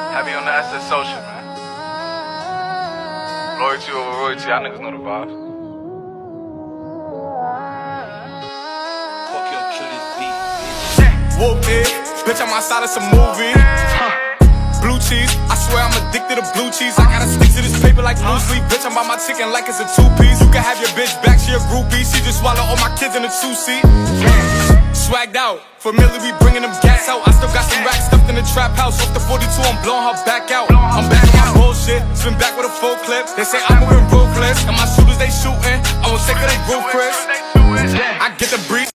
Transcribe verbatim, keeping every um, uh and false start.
Happy on the S S Social, man. Loyalty over royalty, y'all niggas know the vibes. Fuck your killers beat. Whoop it, bitch, I'm outside of some movie. Blue cheese, I swear I'm addicted to blue cheese. I gotta stick to this paper like blue sleep. Bitch, I'm by my chicken like it's a two-piece. You can have your bitch back, she a groupie. She just swallow all my kids in a two-seat. Swagged out, familiar, we bringing them gas out. I still got some racks stuffed in the trap house. Off the forty-two, I'm blowing her back out. I'm back on my bullshit, spin back with a full clip. They say I'm moving ruthless, and my shooters they shooting. I won't take her, they roof Chris. I get the breeze.